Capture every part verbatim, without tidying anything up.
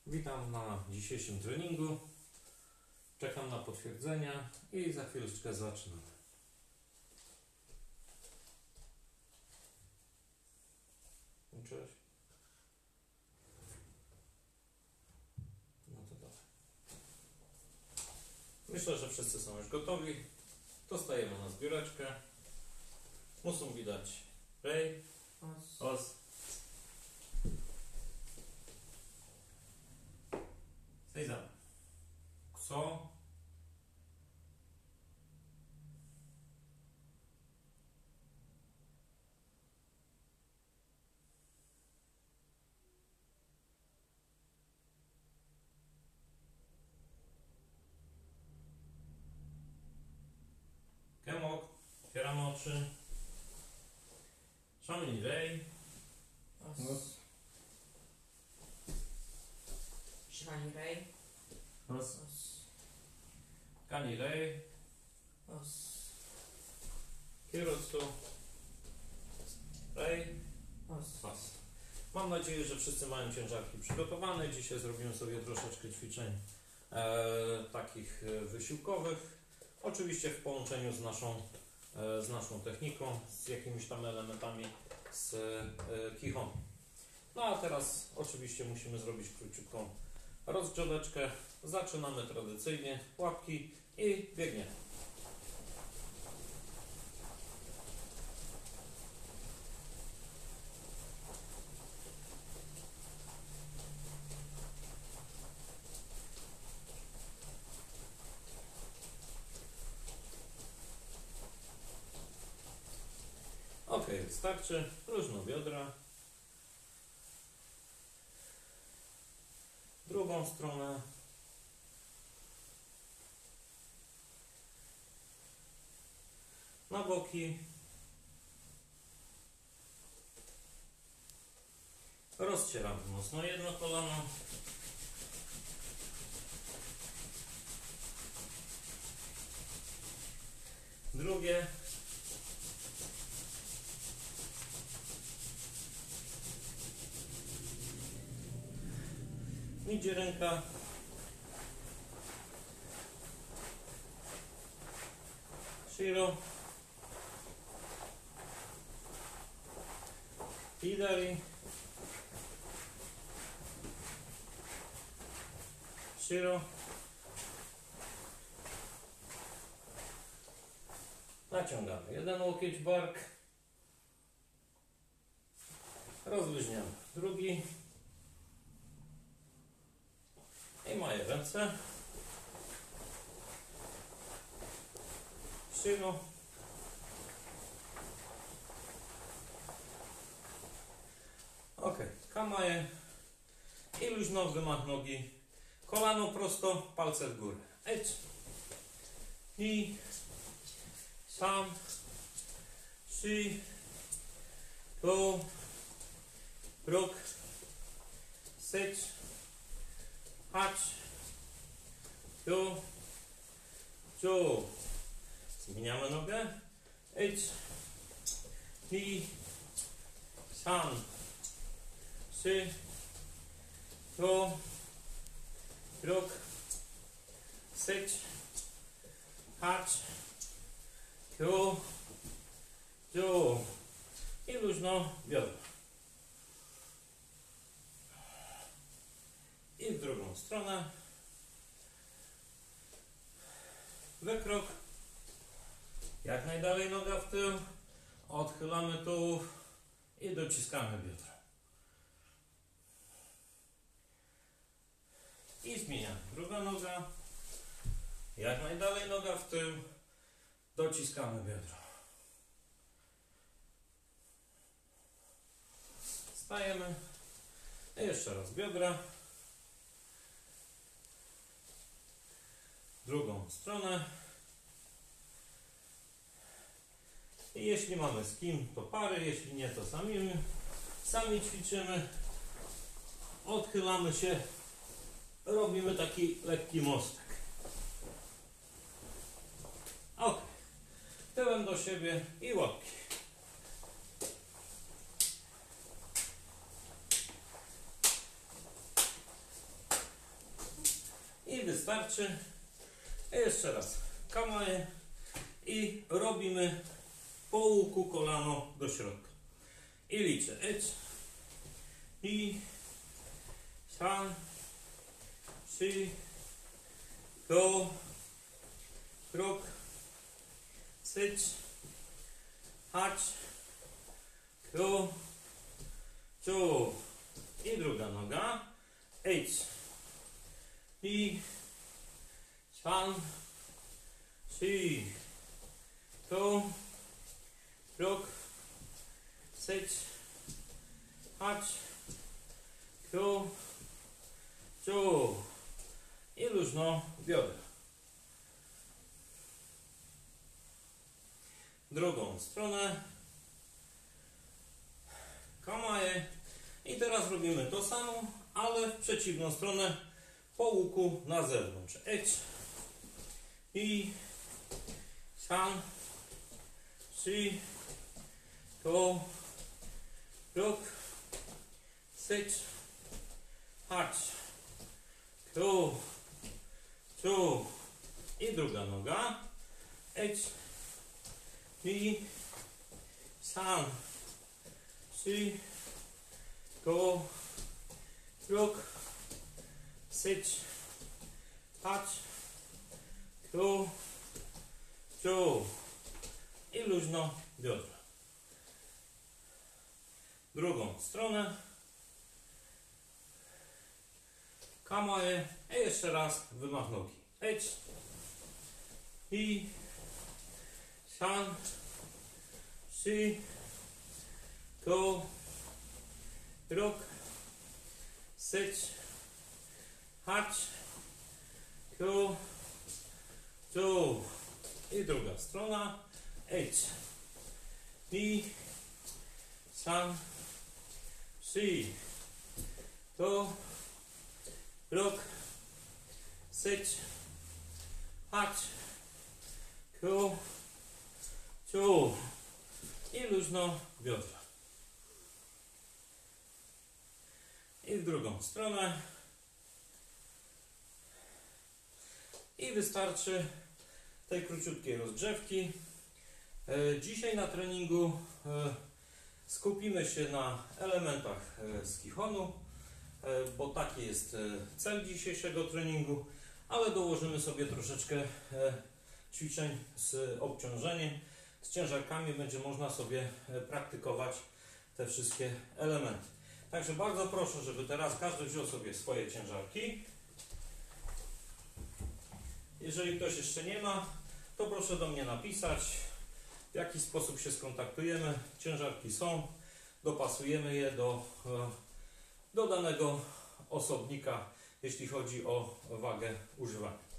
Witam na dzisiejszym treningu. Czekam na potwierdzenia i za chwileczkę zaczynam. Włączyłeś? No to dobra. Myślę, że wszyscy są już gotowi. Dostajemy na zbióreczkę. Muszą widać Rej, Os. Os. Sejza. Kso. Kemok. Otwieramy oczy. Szamini Rej. Os. Shivani Ray. Os. Os. Kani Rej. Os. Kirotsu. Rej. Os. Os. Mam nadzieję, że wszyscy mają ciężarki przygotowane. Dzisiaj zrobimy sobie troszeczkę ćwiczeń e, takich wysiłkowych. Oczywiście w połączeniu z naszą, e, z naszą techniką, z jakimiś tam elementami z e, Kihon. No a teraz oczywiście musimy zrobić króciutką rozgrzeweczkę. Zaczynamy tradycyjnie. Łapki i biegniemy. Ok, wystarczy. Różno biodra. Drugą stronę. Na boki. Rozcieramy mocno jedno kolano. Drugie. Idzie ręka. Shiro. Hidari. Shiro. Naciągamy jeden łokieć bark. Rozluźniamy drugi. I moje ręce. Shiro. Ok, kamaje. I luźno wymach nogi. Kolano prosto, palce w górę. Eć. I. Sam. Shi. To. Rok. Seć. Hacz, tu, tu. Zmieniamy nogę. Idź, i, sam, trzy, tu, krok, seć, hacz, tu, tu. I luźno biodra. I w drugą stronę. Wykrok. Jak najdalej noga w tył. Odchylamy tułów i dociskamy biodra. I zmieniamy. Druga noga. Jak najdalej noga w tył. Dociskamy biodra. Stajemy. I jeszcze raz biodra. Drugą stronę. I jeśli mamy z kim, to pary, jeśli nie, to sami, sami ćwiczymy. Odchylamy się, robimy taki lekki mostek. Ok. Tyłem do siebie i łapki. I wystarczy. I jeszcze raz. Kamae. I robimy po łuku kolano do środka. I liczę. Ecz. I. San. Trzy. Do. Krok. Syć. Hacz. Kro. Czu. I druga noga. Ecz. I. San. Trzy. Do. Krok. Syć. Hacz. Kro. Czu. I luźno biodra. Drugą stronę. Kamae. I teraz robimy to samo, ale w przeciwną stronę po łuku na zewnątrz. Ecz. I. San. Trzy. To. Krok. Syć. Hacz. Kro. Czu. I druga noga. Ecz. I. San. Trzy. To. Krok. Syć. Hacz. Kro. Czu. I luźno biodra. Drugą stronę. Kamae. I jeszcze raz wymach nogi. Ecz. I. San. Trzy. To. Krok. Syć. Hacz. Kro. Czu. I druga strona. Ecz. I. San. Trzy. To. Krok. Syć. Hacz. Kro. Czu. I luźno biodra. I w drugą stronę. I wystarczy tej króciutkiej rozgrzewki. E, dzisiaj na treningu e, skupimy się na elementach e, z Kihonu, e, bo taki jest e, cel dzisiejszego treningu, ale dołożymy sobie troszeczkę e, ćwiczeń z obciążeniem. Z ciężarkami będzie można sobie e, praktykować te wszystkie elementy. Także bardzo proszę, żeby teraz każdy wziął sobie swoje ciężarki. Jeżeli ktoś jeszcze nie ma, to proszę do mnie napisać, w jaki sposób się skontaktujemy. Ciężarki są, dopasujemy je do, do danego osobnika, jeśli chodzi o wagę używania.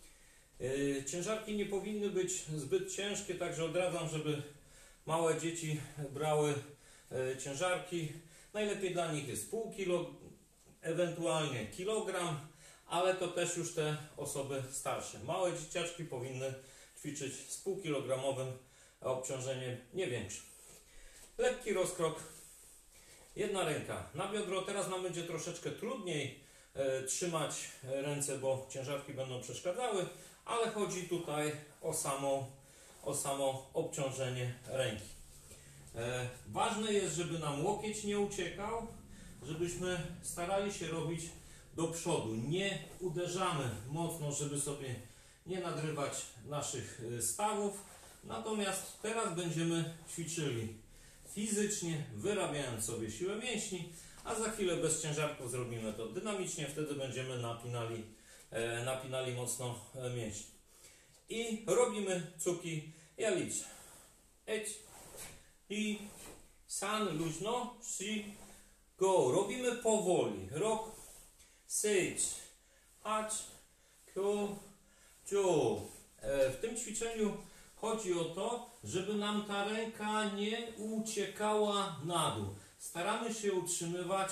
Ciężarki nie powinny być zbyt ciężkie, także odradzam, żeby małe dzieci brały ciężarki. Najlepiej dla nich jest pół kilo, ewentualnie kilogram, ale to też już te osoby starsze. Małe dzieciaczki powinny ćwiczyć z półkilogramowym obciążeniem, nie większym. Lekki rozkrok, jedna ręka na biodro. Teraz nam będzie troszeczkę trudniej e, trzymać ręce, bo ciężarki będą przeszkadzały, ale chodzi tutaj o samo, o samo obciążenie ręki. E, ważne jest, żeby nam łokieć nie uciekał, żebyśmy starali się robić do przodu. Nie uderzamy mocno, żeby sobie nie nadrywać naszych stawów. Natomiast teraz będziemy ćwiczyli fizycznie, wyrabiając sobie siłę mięśni, a za chwilę bez ciężarków zrobimy to dynamicznie, wtedy będziemy napinali, e, napinali mocno e, mięśnie. I robimy cuki. Ja liczę. Ecz. I. San. Luźno. Trzy. Go. Robimy powoli. Rok. Syć. Hacz. Kyo. Czu. E, w tym ćwiczeniu chodzi o to, żeby nam ta ręka nie uciekała na dół. Staramy się utrzymywać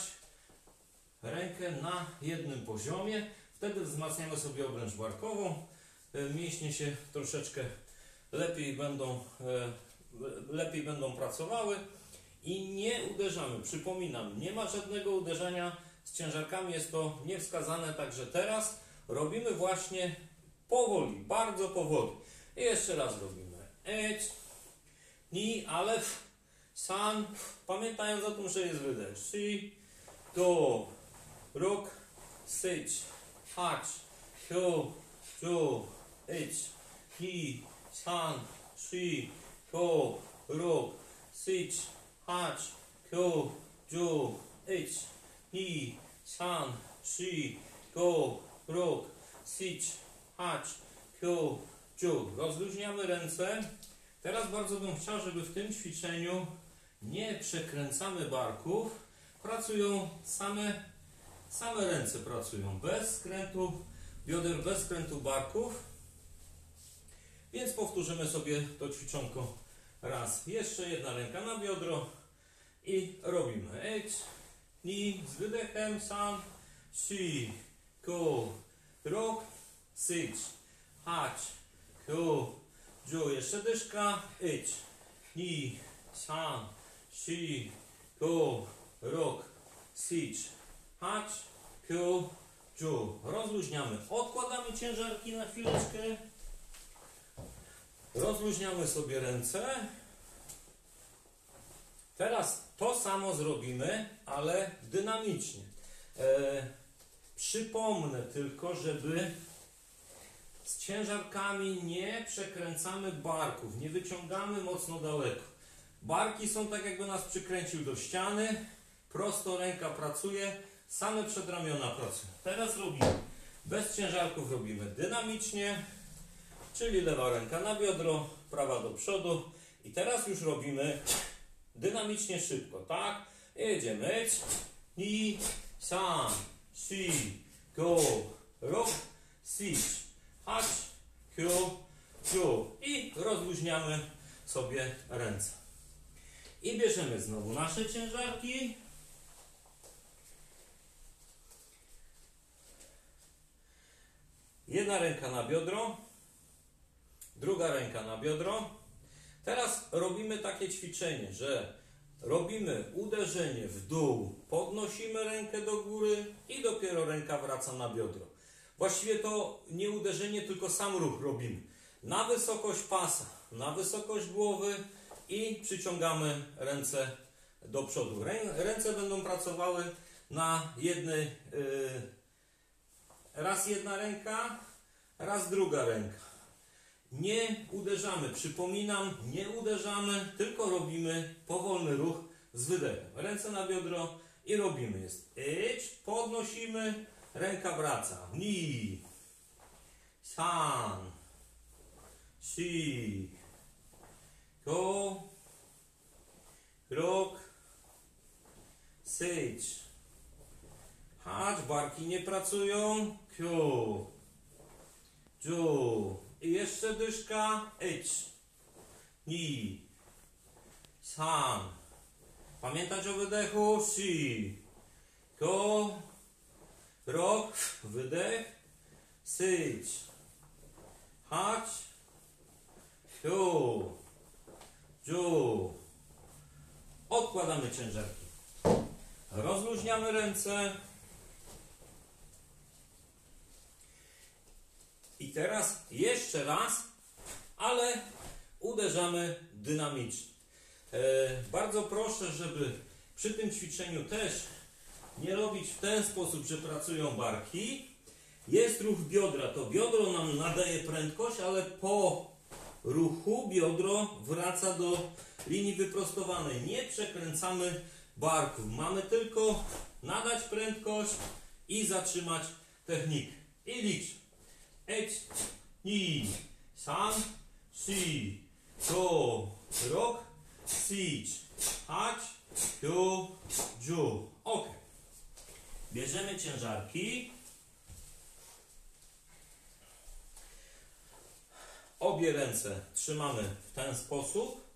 rękę na jednym poziomie. Wtedy wzmacniamy sobie obręcz barkową. Mięśnie się troszeczkę lepiej będą, lepiej będą pracowały i nie uderzamy. Przypominam, nie ma żadnego uderzenia z ciężarkami, jest to niewskazane. Także teraz robimy właśnie powoli, bardzo powoli. I jeszcze raz robimy. Edź, ni, ale san. Pamiętając o tym, że jest wydech. Shi, do, rok, syć, hacz, hyo, jo, edź, ni, san, shi, go, rok, syć, hacz, hyo, jo, edź, ni, san, shi, go, rok, syć, hacz, hyo, jo. Rozluźniamy ręce. Teraz bardzo bym chciał, żeby w tym ćwiczeniu nie przekręcamy barków. Pracują same, same ręce pracują. Bez skrętu bioder, bez skrętu barków. Więc powtórzymy sobie to ćwiczonko raz. Jeszcze jedna ręka na biodro i robimy. Edź, ni, z wydechem, san, shi, go, rok, syć, hacz, hyo, jo. Jeszcze dyszka. Edź, ni, san, shi, go, rok, syć, hacz, hyo, jo. Rozluźniamy. Odkładamy ciężarki na chwileczkę. Rozluźniamy sobie ręce. Teraz to samo zrobimy, ale dynamicznie. E, przypomnę tylko, żeby z ciężarkami nie przekręcamy barków, nie wyciągamy mocno daleko. Barki są tak, jakby nas przykręcił do ściany. Prosto ręka pracuje, same przedramiona pracują. Teraz robimy. Bez ciężarków robimy dynamicznie, czyli lewa ręka na biodro, prawa do przodu. I teraz już robimy dynamicznie szybko, tak? Jedziemy. Ni, san, shi, go, rok, syć, hacz, hyo, jo. I rozluźniamy sobie ręce. I bierzemy znowu nasze ciężarki. Jedna ręka na biodro, druga ręka na biodro. Teraz robimy takie ćwiczenie, że robimy uderzenie w dół, podnosimy rękę do góry i dopiero ręka wraca na biodro. Właściwie to nie uderzenie, tylko sam ruch robimy. Na wysokość pasa, na wysokość głowy i przyciągamy ręce do przodu. Rę, ręce będą pracowały na jednej, yy, raz jedna ręka, raz druga ręka. Nie uderzamy, przypominam, nie uderzamy, tylko robimy powolny ruch z wydechem. Ręce na biodro i robimy. Jest idź, podnosimy, ręka wraca. Ni, san, shi, go, rok, syć, hacz, barki nie pracują, kyo, jo. I jeszcze dyszka. Idź, ni, san. Pamiętać o wydechu. Shi, go, rok, wydech, syć, hacz, hyo, jo. Odkładamy ciężarki. Rozluźniamy ręce. I teraz jeszcze raz, ale uderzamy dynamicznie. E, bardzo proszę, żeby przy tym ćwiczeniu też nie robić w ten sposób, że pracują barki. Jest ruch biodra. To biodro nam nadaje prędkość, ale po ruchu biodro wraca do linii wyprostowanej. Nie przekręcamy barków. Mamy tylko nadać prędkość i zatrzymać technikę. I licz. Edź, ni, san, shi, go, rok, syć, hacz, hyo, jo. Ok. Bierzemy ciężarki. Obie ręce trzymamy w ten sposób.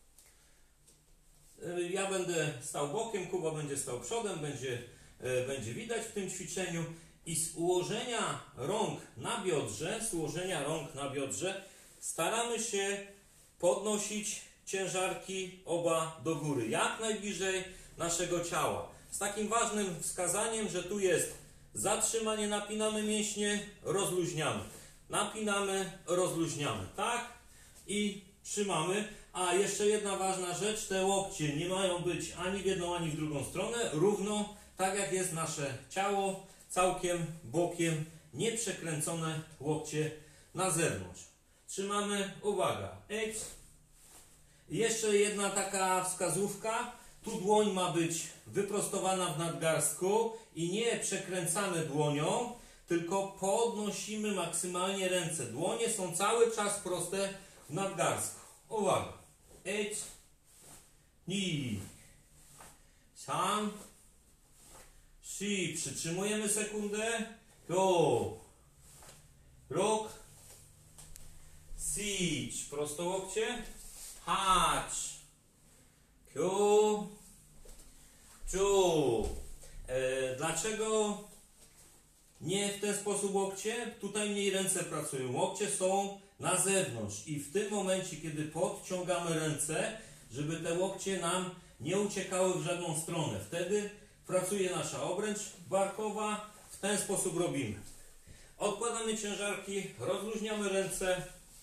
Ja będę stał bokiem, Kuba będzie stał przodem, będzie, będzie widać w tym ćwiczeniu. I z ułożenia rąk na biodrze, z ułożenia rąk na biodrze staramy się podnosić ciężarki oba do góry, jak najbliżej naszego ciała. Z takim ważnym wskazaniem, że tu jest Zatrzymanie, napinamy mięśnie, rozluźniamy. Napinamy, rozluźniamy, tak? I trzymamy. A jeszcze jedna ważna rzecz, te łokcie nie mają być ani w jedną, ani w drugą stronę, równo, tak jak jest nasze ciało, całkiem bokiem, nie przekręcone łokcie na zewnątrz. Trzymamy, uwaga, X. Jeszcze jedna taka wskazówka, tu dłoń ma być wyprostowana w nadgarstku i nie przekręcamy dłonią, tylko podnosimy maksymalnie ręce. Dłonie są cały czas proste w nadgarstku. Uwaga. X, ni, sam, si. Przytrzymujemy sekundę. Go, rok, si. Prosto łokcie. Hacz, kiu, ciu. E, dlaczego nie w ten sposób łokcie? Tutaj mniej ręce pracują. Łokcie są na zewnątrz i w tym momencie, kiedy podciągamy ręce, żeby te łokcie nam nie uciekały w żadną stronę, wtedy pracuje nasza obręcz barkowa. W ten sposób robimy. Odkładamy ciężarki, rozluźniamy ręce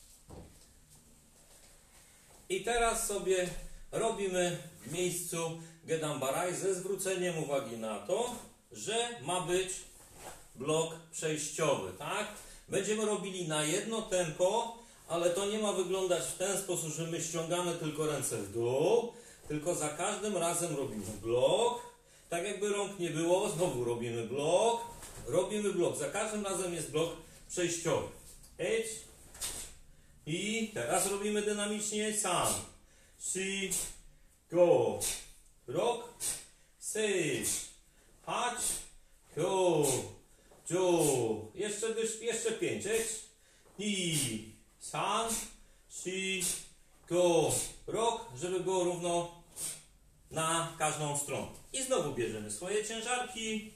i teraz sobie robimy w miejscu Gedambaraj ze zwróceniem uwagi na to, że ma być blok przejściowy, tak? Będziemy robili na jedno tempo, ale to nie ma wyglądać w ten sposób, że my ściągamy tylko ręce w dół, tylko za każdym razem robimy blok, tak jakby rąk nie było, znowu robimy blok, robimy blok, za każdym razem jest blok przejściowy. H i teraz robimy dynamicznie sam, si, go, rok, six, hacz, go, Ju. Jeszcze, jeszcze pięć. X, ni, san, si, go, rok, żeby było równo na każdą stronę. I znowu bierzemy swoje ciężarki.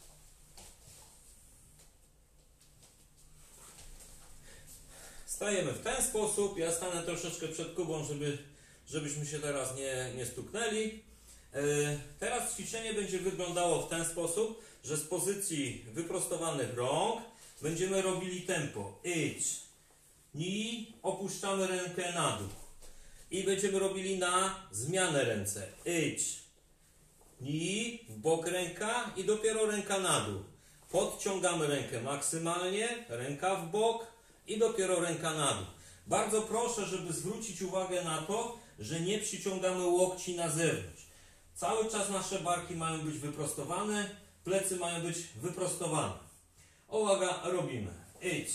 Stajemy w ten sposób. Ja stanę troszeczkę przed Kubą, żeby, żebyśmy się teraz nie, nie stuknęli. Yy, teraz ćwiczenie będzie wyglądało w ten sposób, że z pozycji wyprostowanych rąk będziemy robili tempo. Idź, ni, opuszczamy rękę na dół. I będziemy robili na zmianę ręce. Idź, ni, w bok ręka i dopiero ręka na dół. Podciągamy rękę maksymalnie, ręka w bok i dopiero ręka na dół. Bardzo proszę, żeby zwrócić uwagę na to, że nie przyciągamy łokci na zewnątrz. Cały czas nasze barki mają być wyprostowane, plecy mają być wyprostowane. Uwaga, robimy. Idź,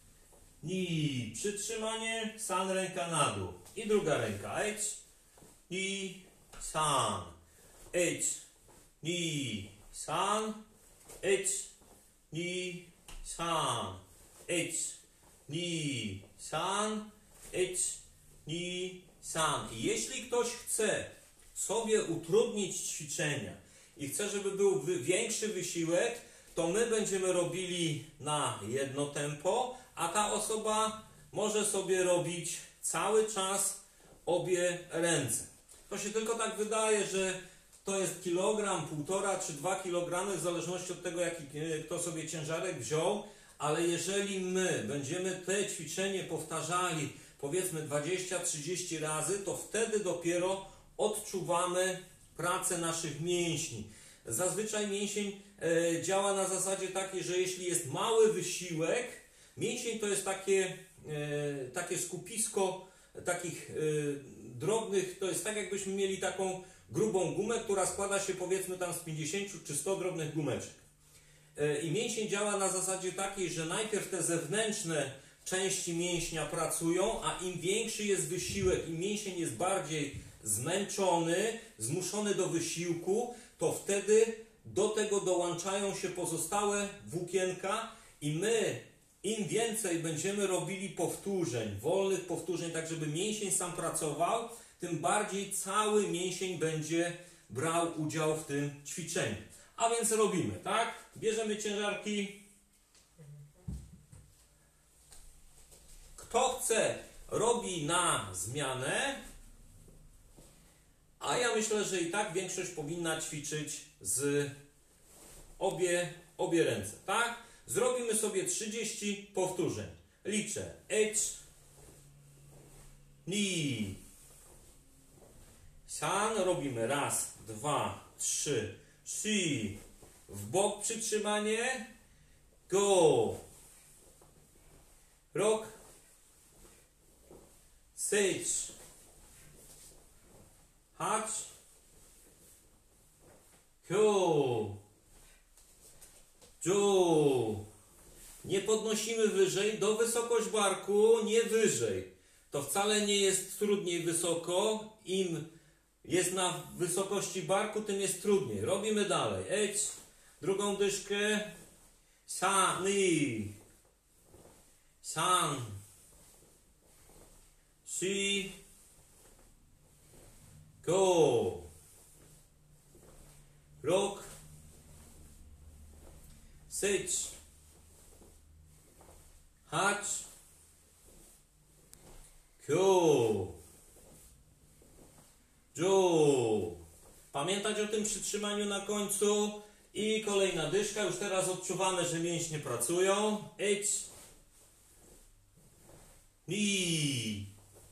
ni, przytrzymanie, san, ręka na dół. I druga ręka. Idź, ni, san. Idź, ni, san. Idź, ni, san. Idź, ni, san. Idź, ni, san. I jeśli ktoś chce sobie utrudnić ćwiczenia i chce, żeby był większy wysiłek, to my będziemy robili na jedno tempo, a ta osoba może sobie robić cały czas obie ręce. To się tylko tak wydaje, że to jest kilogram, półtora czy dwa kilogramy, w zależności od tego, jaki kto sobie ciężarek wziął, ale jeżeli my będziemy te ćwiczenie powtarzali powiedzmy dwadzieścia trzydzieści razy, to wtedy dopiero odczuwamy pracę naszych mięśni. Zazwyczaj mięsień e, działa na zasadzie takiej, że jeśli jest mały wysiłek, mięsień to jest takie, e, takie skupisko takich e, drobnych, to jest tak jakbyśmy mieli taką grubą gumę, która składa się powiedzmy tam z pięćdziesięciu czy stu drobnych gumeczek. E, I mięsień działa na zasadzie takiej, że najpierw te zewnętrzne części mięśnia pracują, a im większy jest wysiłek, im mięsień jest bardziej zmęczony, zmuszony do wysiłku, to wtedy do tego dołączają się pozostałe włókienka i my im więcej będziemy robili powtórzeń, wolnych powtórzeń, tak żeby mięsień sam pracował, tym bardziej cały mięsień będzie brał udział w tym ćwiczeniu. A więc robimy, tak? Bierzemy ciężarki. Kto chce, robi na zmianę. A ja myślę, że i tak większość powinna ćwiczyć z obie, obie ręce, tak? Zrobimy sobie trzydzieści powtórzeń. Liczę. H, ni. San. Robimy raz, dwa, trzy, shi. W bok przytrzymanie. Go. Rok. Sage. Hach. Kyo. Jo. Nie podnosimy wyżej, do wysokość barku, nie wyżej. To wcale nie jest trudniej wysoko. Im jest na wysokości barku, tym jest trudniej. Robimy dalej. H, drugą dyszkę. Sa, ni. San. Si. Go. Rok. Sage. Hach. Kyo. Jo. Pamiętać o tym przytrzymaniu na końcu. I kolejna dyszka. Już teraz odczuwamy, że mięśnie pracują. H. Ni.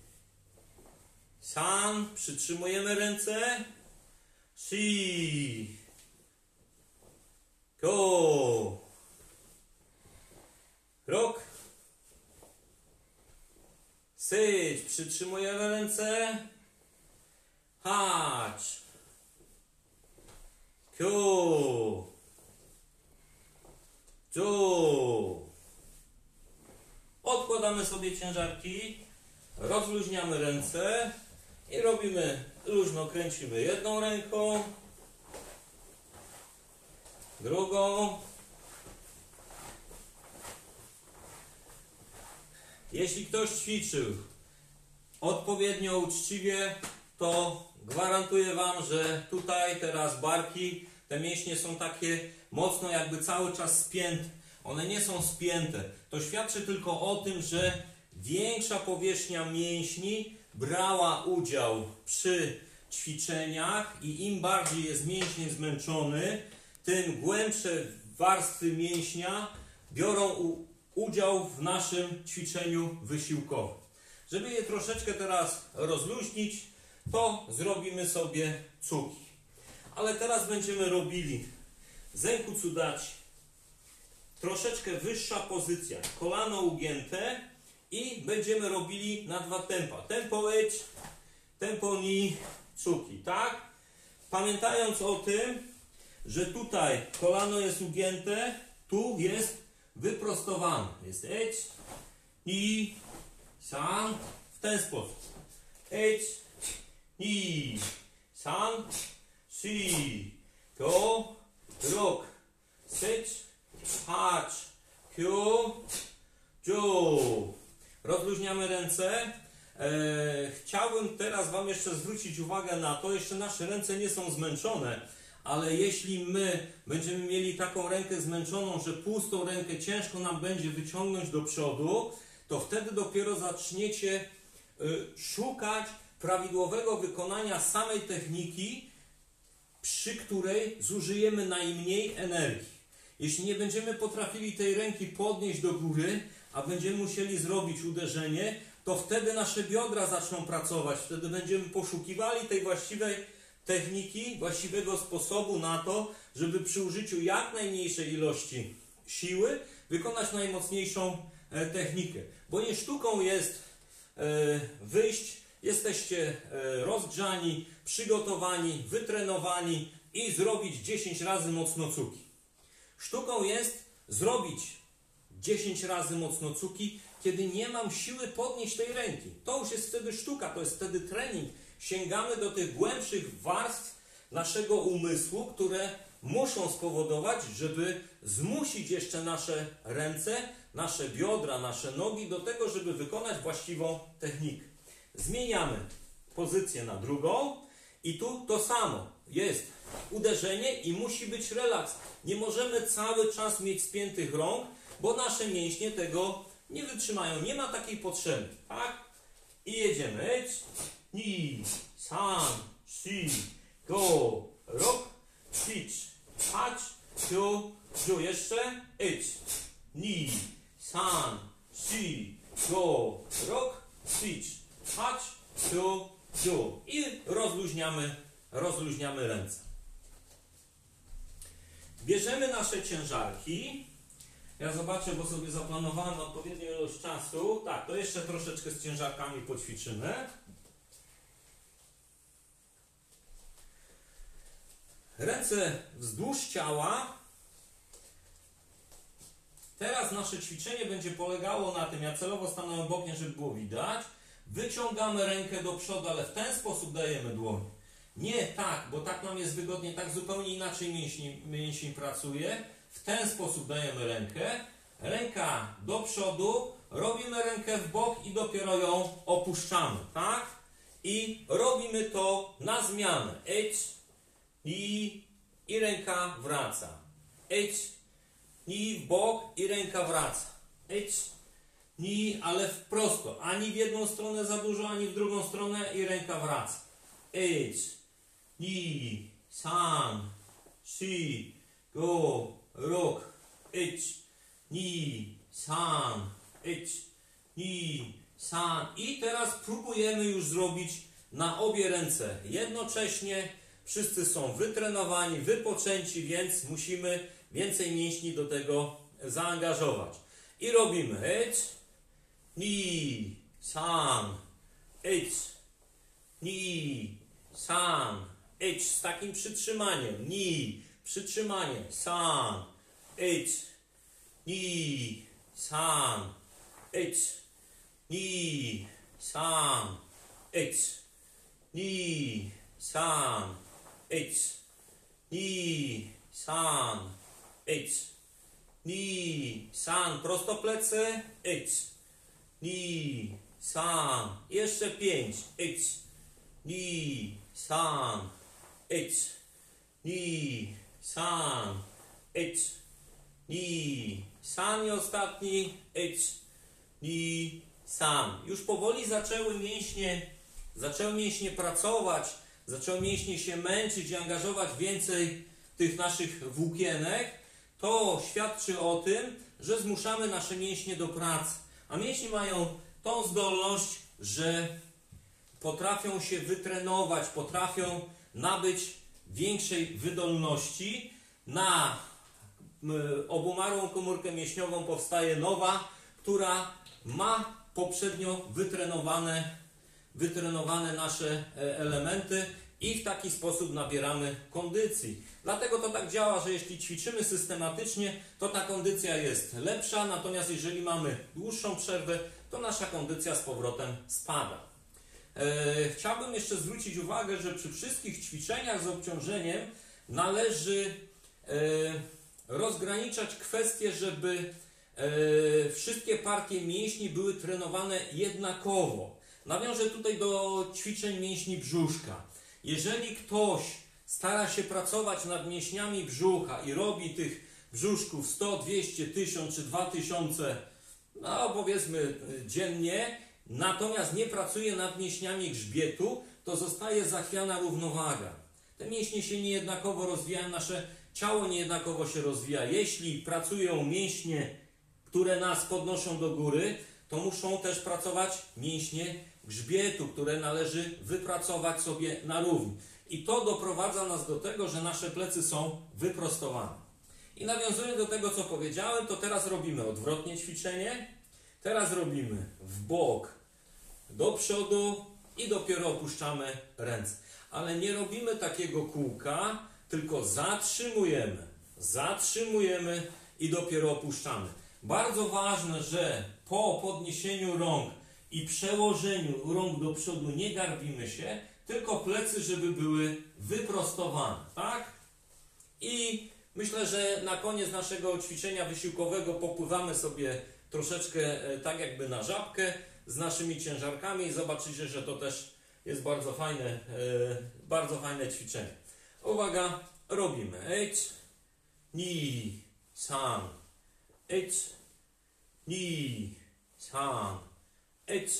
San. Przytrzymujemy ręce. Si. Go. Rok. Sage. Przytrzymujemy ręce. Hach. Kyo. Jo. Odkładamy sobie ciężarki. Rozluźniamy ręce. I robimy luźno, kręcimy jedną ręką. Drugą. Jeśli ktoś ćwiczył odpowiednio uczciwie, to gwarantuję Wam, że tutaj teraz barki, te mięśnie są takie mocno jakby cały czas spięte. One nie są spięte. To świadczy tylko o tym, że większa powierzchnia mięśni brała udział przy ćwiczeniach i im bardziej jest mięsień zmęczony, tym głębsze warstwy mięśnia biorą u, udział w naszym ćwiczeniu wysiłkowym. Żeby je troszeczkę teraz rozluźnić, to zrobimy sobie cuki. Ale teraz będziemy robili zenku tsudachi. Troszeczkę wyższa pozycja. Kolano ugięte i będziemy robili na dwa tempa. Tempo H, tempo ni, cuki, tak? Pamiętając o tym, że tutaj kolano jest ugięte, tu jest wyprostowane. Jest H, ni, san, w ten sposób. H, ni, san, si, to, rok, sech, hach, kyo, jo. Rozluźniamy ręce. Eee, chciałbym teraz Wam jeszcze zwrócić uwagę na to, jeszcze nasze ręce nie są zmęczone, ale jeśli my będziemy mieli taką rękę zmęczoną, że pustą rękę ciężko nam będzie wyciągnąć do przodu, to wtedy dopiero zaczniecie y, szukać prawidłowego wykonania samej techniki, przy której zużyjemy najmniej energii. Jeśli nie będziemy potrafili tej ręki podnieść do góry, a będziemy musieli zrobić uderzenie, to wtedy nasze biodra zaczną pracować. Wtedy będziemy poszukiwali tej właściwej techniki, właściwego sposobu na to, żeby przy użyciu jak najmniejszej ilości siły wykonać najmocniejszą e, technikę. Bo nie sztuką jest e, wyjść, jesteście e, rozgrzani, przygotowani, wytrenowani i zrobić dziesięć razy mocno cuki. Sztuką jest zrobić dziesięć razy mocno cuki, kiedy nie mam siły podnieść tej ręki. To już jest wtedy sztuka, to jest wtedy trening. Sięgamy do tych głębszych warstw naszego umysłu, które muszą spowodować, żeby zmusić jeszcze nasze ręce, nasze biodra, nasze nogi do tego, żeby wykonać właściwą technikę. Zmieniamy pozycję na drugą i tu to samo. Jest uderzenie i musi być relaks. Nie możemy cały czas mieć spiętych rąk, bo nasze mięśnie tego nie wytrzymają. Nie ma takiej potrzeby. Tak? I jedziemy. Ni, san, shi, go, rok, sich, hach, two, ju. Jeszcze. Ich, ni, san, shi, go, rok, switch, hach, two, ju. I rozluźniamy, rozluźniamy ręce. Bierzemy nasze ciężarki. Ja zobaczę, bo sobie zaplanowałem odpowiednią ilość czasu. Tak, to jeszcze troszeczkę z ciężarkami poćwiczymy. Ręce wzdłuż ciała. Teraz nasze ćwiczenie będzie polegało na tym, ja celowo stanąłem bokiem, żeby było widać. Wyciągamy rękę do przodu, ale w ten sposób dajemy dłoń. Nie tak, bo tak nam jest wygodnie, tak zupełnie inaczej mięsień, mięsień pracuje. W ten sposób dajemy rękę. Ręka do przodu, robimy rękę w bok i dopiero ją opuszczamy, tak? I robimy to na zmianę. Ich, i, i ręka wraca. Ich, i w bok i ręka wraca. Ich, i, ale w prosto. Ani w jedną stronę za dużo, ani w drugą stronę i ręka wraca. Ich, i, san, shi, go, rok. Ich, ni, san, ich, ni, san. I teraz próbujemy już zrobić na obie ręce jednocześnie. Wszyscy są wytrenowani, wypoczęci, więc musimy więcej mięśni do tego zaangażować. I robimy ich, ni, san, ich, ni, san, ich z takim przytrzymaniem. Ni, przytrzymanie, san, ich, ni, san, ich, ni, san, ich, ni, san, ich, ni, san, ich, ni, san, prosto plecy, ich, ni, san, jeszcze pięć, ich, ni, san, ich, ni, san, ich, ni, san i ostatni, ich, ni, san. Już powoli zaczęły mięśnie, zaczęły mięśnie pracować, zaczęły mięśnie się męczyć i angażować więcej tych naszych włókienek. To świadczy o tym, że zmuszamy nasze mięśnie do pracy. A mięśnie mają tą zdolność, że potrafią się wytrenować, potrafią nabyć większej wydolności. Na obumarłą komórkę mięśniową powstaje nowa, która ma poprzednio wytrenowane, wytrenowane nasze elementy i w taki sposób nabieramy kondycji. Dlatego to tak działa, że jeśli ćwiczymy systematycznie, to ta kondycja jest lepsza, natomiast jeżeli mamy dłuższą przerwę, to nasza kondycja z powrotem spada. E, chciałbym jeszcze zwrócić uwagę, że przy wszystkich ćwiczeniach z obciążeniem należy e, rozgraniczać kwestię, żeby e, wszystkie partie mięśni były trenowane jednakowo. Nawiążę tutaj do ćwiczeń mięśni brzuszka. Jeżeli ktoś stara się pracować nad mięśniami brzucha i robi tych brzuszków sto, dwieście, tysiąc czy dwa tysiące, no powiedzmy dziennie, natomiast nie pracuje nad mięśniami grzbietu, to zostaje zachwiana równowaga. Te mięśnie się niejednakowo rozwijają, nasze ciało niejednakowo się rozwija. Jeśli pracują mięśnie, które nas podnoszą do góry, to muszą też pracować mięśnie grzbietu, które należy wypracować sobie na równi. I to doprowadza nas do tego, że nasze plecy są wyprostowane. I nawiązując do tego, co powiedziałem, to teraz robimy odwrotnie ćwiczenie. Teraz robimy w bok, do przodu i dopiero opuszczamy ręce. Ale nie robimy takiego kółka, tylko zatrzymujemy, zatrzymujemy i dopiero opuszczamy. Bardzo ważne, że po podniesieniu rąk i przełożeniu rąk do przodu nie garbimy się, tylko plecy, żeby były wyprostowane, tak? I myślę, że na koniec naszego ćwiczenia wysiłkowego popływamy sobie troszeczkę tak jakby na żabkę z naszymi ciężarkami i zobaczycie, że to też jest bardzo fajne, bardzo fajne ćwiczenie. Uwaga, robimy. Ich, ni, san. Ich, ni, san. Ich,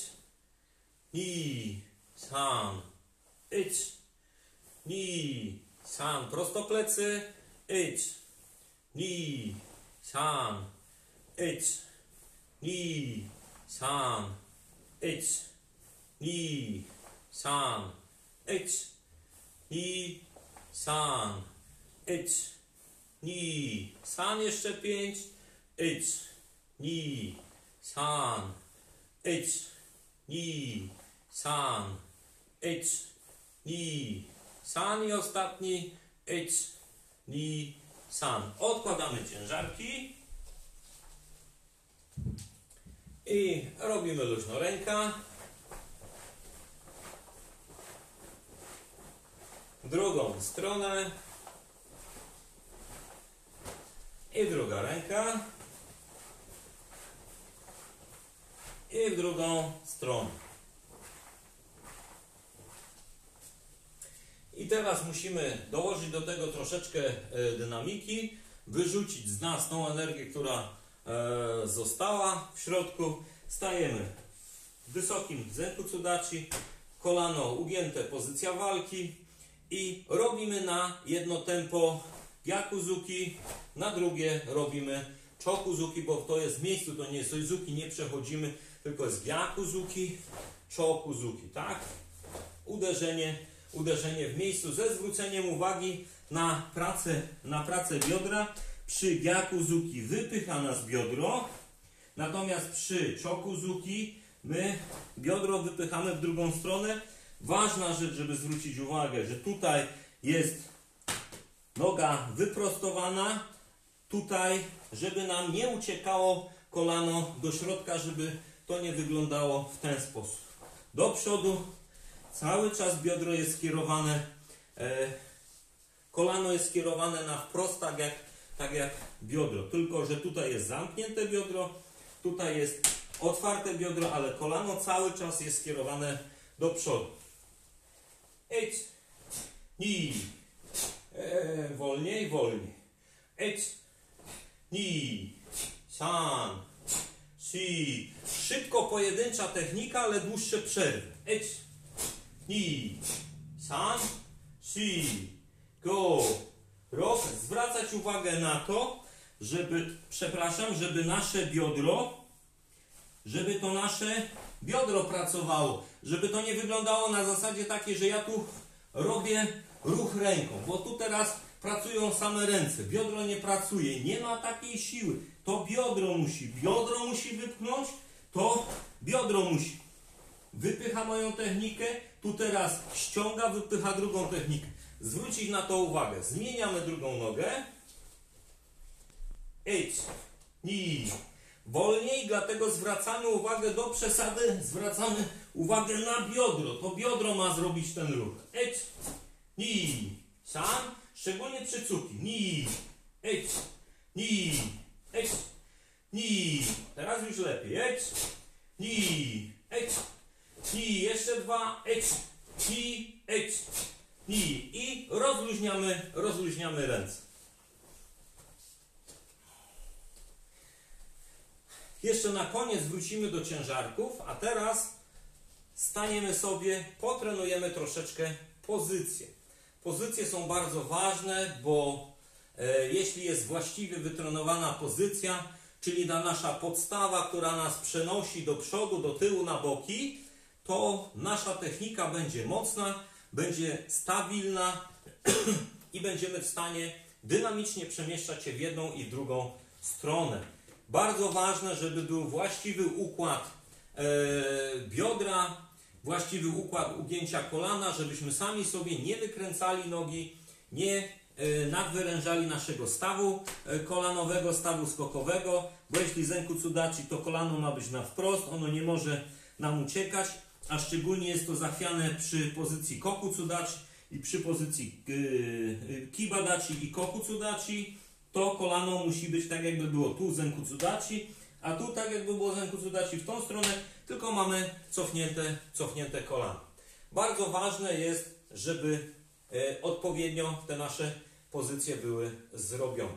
ni, san. Ich, ni, san. Prosto plecy. Ich, ni, san, ich, ni, san, ich, ni, san, ich, ni, san, ich, ni, san, jeszcze pięć, ich, ni, san, ich, ni, san, ich, ni, san i ostatni ich, ni, san. Odkładamy ciężarki i robimy luźno ręka. Drugą stronę i druga ręka i w drugą stronę. I teraz musimy dołożyć do tego troszeczkę dynamiki, wyrzucić z nas tą energię, która została w środku. Stajemy w wysokim Zenku Tsudachi, kolano ugięte, pozycja walki i robimy na jedno tempo Gyakuzuki, na drugie robimy Chokuzuki, bo to jest w miejscu, to nie jest Oizuki, nie przechodzimy, tylko jest Gyakuzuki, Chokuzuki, tak? Uderzenie, uderzenie w miejscu ze zwróceniem uwagi na pracę, na pracę biodra. Przy Gyakuzuki wypycha nas biodro, natomiast przy Chokuzuki my biodro wypychamy w drugą stronę. Ważna rzecz, żeby zwrócić uwagę, że tutaj jest noga wyprostowana, tutaj, żeby nam nie uciekało kolano do środka, żeby to nie wyglądało w ten sposób. Do przodu cały czas biodro jest skierowane, e, kolano jest skierowane na wprost, tak jak, tak jak biodro, tylko że tutaj jest zamknięte biodro, tutaj jest otwarte biodro, ale kolano cały czas jest skierowane do przodu. Ich, ni, e, wolniej, wolniej. Ich, ni, san, si. Szybko pojedyncza technika, ale dłuższe przerwy. Ich, ni, san, si, go, rok. Zwracać uwagę na to, żeby, przepraszam, żeby nasze biodro, żeby to nasze biodro pracowało, żeby to nie wyglądało na zasadzie takiej, że ja tu robię ruch ręką, bo tu teraz pracują same ręce, biodro nie pracuje, nie ma takiej siły, to biodro musi, biodro musi wypchnąć, to biodro musi. Wypycha moją technikę, tu teraz ściąga, wypycha drugą technikę. Zwrócić na to uwagę, zmieniamy drugą nogę, ich, ni, wolniej, dlatego zwracamy uwagę do przesady, zwracamy uwagę na biodro. To biodro ma zrobić ten ruch. Ich, ni, san, szczególnie przy cuki. Ni, ich, ni, ich, ni. Teraz już lepiej. Ich, ni, ich, ni. Jeszcze dwa. Ich, ni, ich, ni. I rozluźniamy, rozluźniamy ręce. Jeszcze na koniec wrócimy do ciężarków, a teraz staniemy sobie, potrenujemy troszeczkę pozycje. Pozycje są bardzo ważne, bo e, jeśli jest właściwie wytrenowana pozycja, czyli ta nasza podstawa, która nas przenosi do przodu, do tyłu, na boki, to nasza technika będzie mocna, będzie stabilna i będziemy w stanie dynamicznie przemieszczać się w jedną i w drugą stronę. Bardzo ważne, żeby był właściwy układ e, biodra, właściwy układ ugięcia kolana, żebyśmy sami sobie nie wykręcali nogi, nie e, nadwyrężali naszego stawu e, kolanowego, stawu skokowego, bo jeśli Zenku Tsudachi, to kolano ma być na wprost, ono nie może nam uciekać, a szczególnie jest to zachwiane przy pozycji Koku Tsudachi i przy pozycji e, Kibadachi i Koku Tsudachi. To kolano musi być tak, jakby było tu Zenku Tsudachi, a tu tak, jakby było Zenku Tsudachi w tą stronę, tylko mamy cofnięte, cofnięte kolano. Bardzo ważne jest, żeby e, odpowiednio te nasze pozycje były zrobione.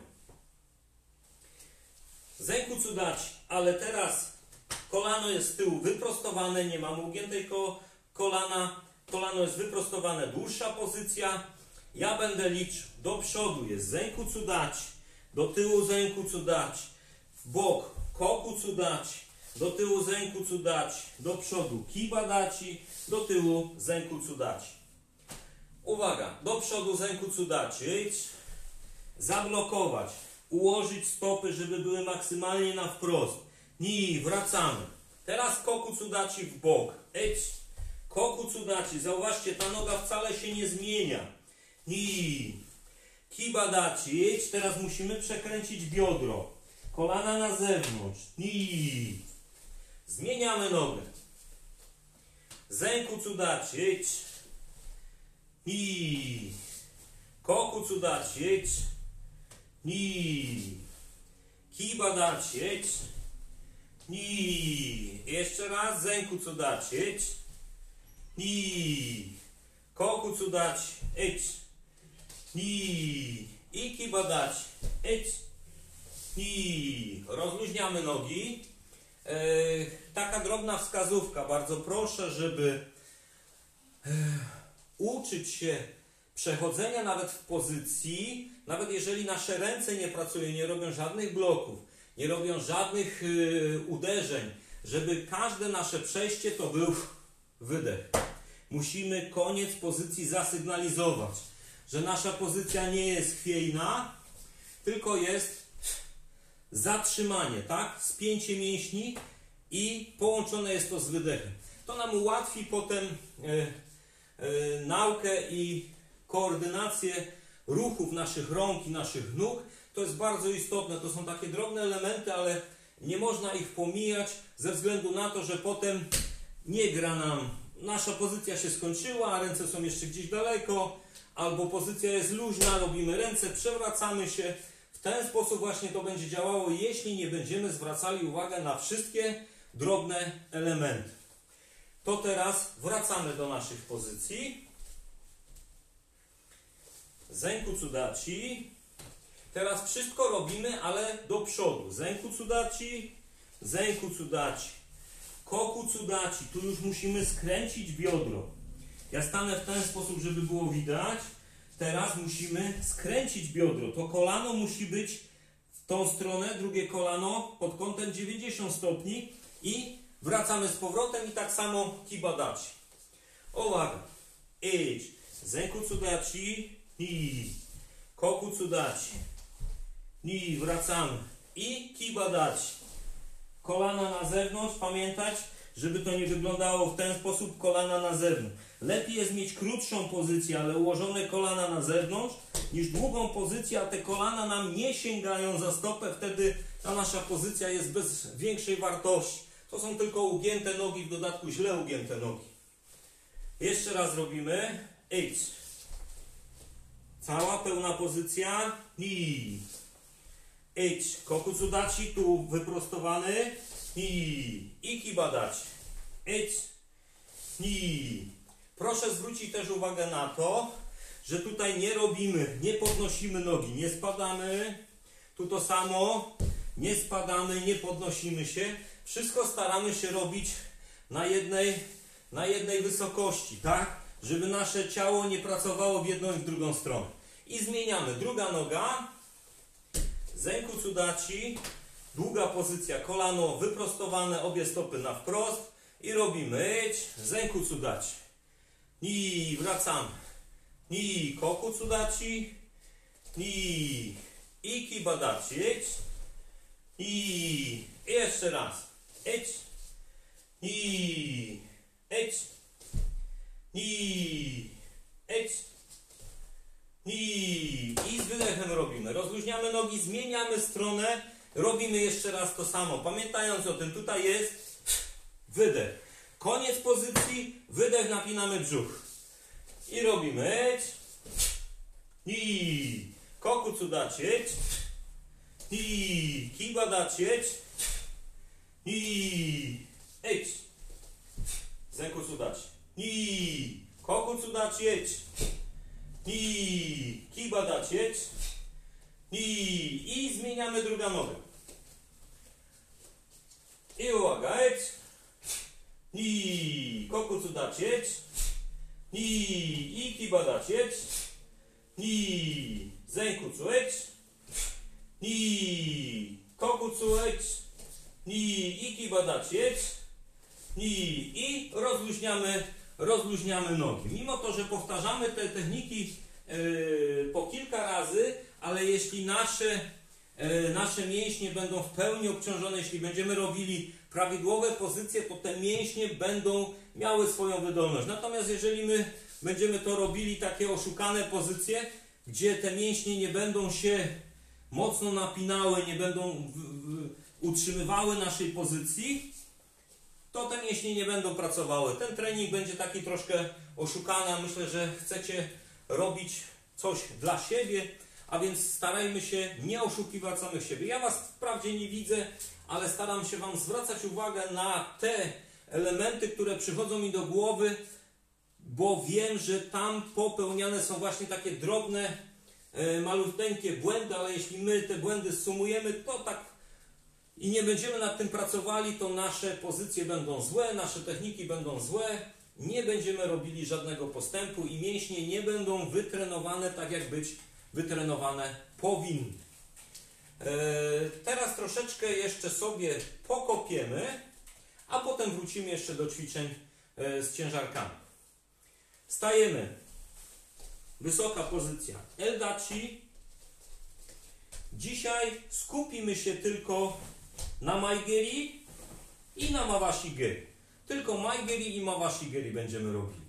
Zenku Tsudachi, ale teraz kolano jest z tyłu wyprostowane, nie mamy ugiętej ko kolana, kolano jest wyprostowane, dłuższa pozycja. Ja będę liczył, do przodu jest Zenku Tsudachi, do tyłu zękucu dać, w bok kokucu dać, do tyłu zękucu dać, do przodu kiba daci, do tyłu zękucu dać. Uwaga, do przodu zękucu daci, zablokować, ułożyć stopy, żeby były maksymalnie na wprost. Ni, wracamy. Teraz kokucu daci w bok. Idź. Kokucu daci. Zauważcie, ta noga wcale się nie zmienia. Ni. Kiba daci. Idź. Teraz musimy przekręcić biodro. Kolana na zewnątrz. Ni. Zmieniamy nogę. Zękucu daci. Idź. Ni. Kokucu daci. Idź. Ni. Kiba daci. Idź. Ni. Jeszcze raz. Zękucu daci. Idź. Ni. Kokucu daci. Idź. Ni. I kiba daci. Idź. Ni. Rozluźniamy nogi. E, taka drobna wskazówka. Bardzo proszę, żeby e, uczyć się przechodzenia nawet w pozycji, nawet jeżeli nasze ręce nie pracują, nie robią żadnych bloków, nie robią żadnych y, uderzeń, żeby każde nasze przejście to był wydech. Musimy koniec pozycji zasygnalizować, że nasza pozycja nie jest chwiejna, tylko jest zatrzymanie, tak? Spięcie mięśni i połączone jest to z wydechem. To nam ułatwi potem y, y, naukę i koordynację ruchów naszych rąk i naszych nóg. To jest bardzo istotne. To są takie drobne elementy, ale nie można ich pomijać ze względu na to, że potem nie gra nam. Nasza pozycja się skończyła, a ręce są jeszcze gdzieś daleko, albo pozycja jest luźna, robimy ręce, przewracamy się. W ten sposób właśnie to będzie działało, jeśli nie będziemy zwracali uwagę na wszystkie drobne elementy. To teraz wracamy do naszych pozycji. Zękucu daci. Teraz wszystko robimy, ale do przodu. Zękucu daci, zękucu daci, kokucu daci. Tu już musimy skręcić biodro. Ja stanę w ten sposób, żeby było widać. Teraz musimy skręcić biodro. To kolano musi być w tą stronę, drugie kolano pod kątem dziewięćdziesiąt stopni i wracamy z powrotem i tak samo kiba daci. Uwaga. Idź. Zękucu daci. Ni. Kokucu daci. Ni. Wracamy. I kiba daci. Kolana na zewnątrz. Pamiętać, żeby to nie wyglądało w ten sposób. Kolana na zewnątrz. Lepiej jest mieć krótszą pozycję, ale ułożone kolana na zewnątrz, niż długą pozycję, a te kolana nam nie sięgają za stopę. Wtedy ta nasza pozycja jest bez większej wartości. To są tylko ugięte nogi, w dodatku źle ugięte nogi. Jeszcze raz robimy. Idź. Cała pełna pozycja. Ni. Idź. Kokucu daci, tu wyprostowany. Ni. I kiba daci. Idź. Ni. Proszę zwrócić też uwagę na to, że tutaj nie robimy, nie podnosimy nogi, nie spadamy. Tu to samo. Nie spadamy, nie podnosimy się. Wszystko staramy się robić na jednej, na jednej wysokości, tak? Żeby nasze ciało nie pracowało w jedną i w drugą stronę. I zmieniamy. Druga noga. Zękucu daci. Długa pozycja. Kolano wyprostowane, obie stopy na wprost. I robimy. Idź. Zękucu daci. Ni. Wracamy. Ni. Kokucu daci. Ni. I kiba daci. Idź. I. I jeszcze raz. Idź. I. Idź. I. Idź. I. I z wydechem robimy. Rozluźniamy nogi, zmieniamy stronę. Robimy jeszcze raz to samo. Pamiętając o tym, tutaj jest wydech. Koniec pozycji, wydech, napinamy brzuch. I robimy. Idź. I. Kokucu daci. Idź. I. Kiba daci. Idź. I. Idź. Zękucu daci. I. Kokucu daci. Idź. I. Kiba daci. Idź. I. I zmieniamy drugą nogę. I uwaga. Idź. I. Kokucu daci. Idź. I. I kiba daci. Idź. I. Zękucu. Idź. ni, kokucueć, ni, iki badacieć, ni, i rozluźniamy, rozluźniamy nogi. Mimo to, że powtarzamy te techniki yy, po kilka razy, ale jeśli nasze, yy, nasze mięśnie będą w pełni obciążone, jeśli będziemy robili prawidłowe pozycje, to te mięśnie będą miały swoją wydolność. Natomiast jeżeli my będziemy to robili takie oszukane pozycje, gdzie te mięśnie nie będą się mocno napinały, nie będą w, w, utrzymywały naszej pozycji, to te mięśnie nie będą pracowały. Ten trening będzie taki troszkę oszukany. Myślę, że chcecie robić coś dla siebie, a więc starajmy się nie oszukiwać samych siebie. Ja Was wprawdzie nie widzę, ale staram się Wam zwracać uwagę na te elementy, które przychodzą mi do głowy, bo wiem, że tam popełniane są właśnie takie drobne, e, maluteńkie błędy, ale jeśli my te błędy sumujemy, to tak i nie będziemy nad tym pracowali, to nasze pozycje będą złe, nasze techniki będą złe, nie będziemy robili żadnego postępu i mięśnie nie będą wytrenowane tak, jak być wytrenowane powinny. E, teraz troszeczkę jeszcze sobie pokopiemy, a potem wrócimy jeszcze do ćwiczeń e, z ciężarkami. Stajemy. Wysoka pozycja. Eldaci. Dzisiaj skupimy się tylko na Maigeri i na Mawashi-geri. Tylko Maigeri i Mawashi-geri będziemy robili.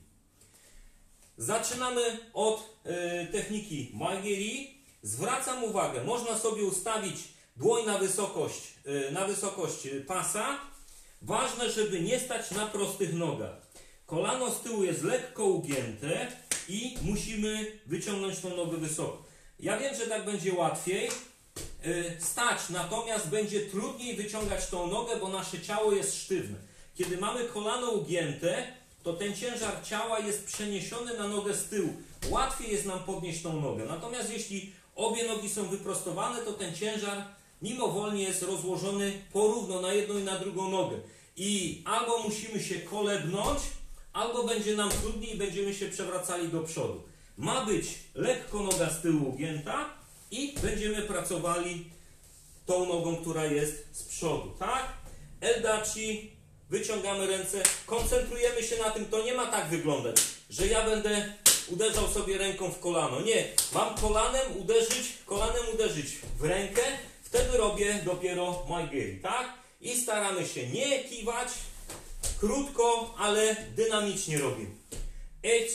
Zaczynamy od e, techniki Maigeri. Zwracam uwagę, można sobie ustawić dłoń na wysokość, e, na wysokość pasa. Ważne, żeby nie stać na prostych nogach. Kolano z tyłu jest lekko ugięte i musimy wyciągnąć tą nogę wysoko. Ja wiem, że tak będzie łatwiej yy, stać, natomiast będzie trudniej wyciągać tą nogę, bo nasze ciało jest sztywne. Kiedy mamy kolano ugięte, to ten ciężar ciała jest przeniesiony na nogę z tyłu. Łatwiej jest nam podnieść tą nogę. Natomiast jeśli obie nogi są wyprostowane, to ten ciężar mimowolnie jest rozłożony porówno na jedną i na drugą nogę. I albo musimy się kolebnąć, albo będzie nam trudniej i będziemy się przewracali do przodu. Ma być lekko noga z tyłu ugięta i będziemy pracowali tą nogą, która jest z przodu. Tak? Eldaci, wyciągamy ręce, koncentrujemy się na tym. To nie ma tak wyglądać, że ja będę uderzał sobie ręką w kolano. Nie, mam kolanem uderzyć, kolanem uderzyć w rękę, wtedy robię dopiero Maigeri, tak? I staramy się nie kiwać, krótko, ale dynamicznie robimy. Ett,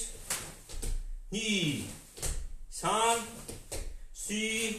ni, san, si,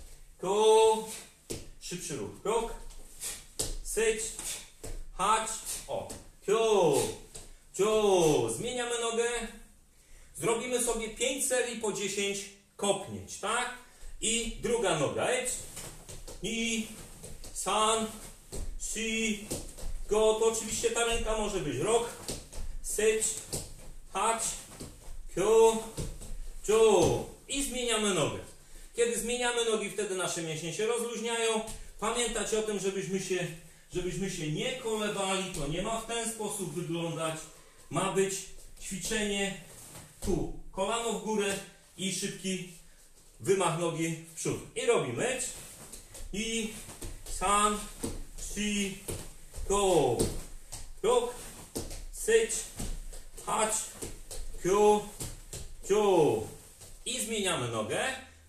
ko, szybszy ruch, krok, seć, hać, o, kyo, kyo, zmieniamy nogę, zrobimy sobie pięć serii po dziesięć kopnięć, tak? I druga noga, ett, ni, san, si, go, to oczywiście ta ręka może być rok, seć, hać, kyo, kyo i zmieniamy nogę. Kiedy zmieniamy nogi, wtedy nasze mięśnie się rozluźniają. Pamiętać o tym, żebyśmy się, żebyśmy się nie kolebali, to nie ma w ten sposób wyglądać. Ma być ćwiczenie tu, kolano w górę i szybki wymach nogi w przód. I robimy i san, si, go, krok, seć, hać, kyo, kyo i zmieniamy nogę.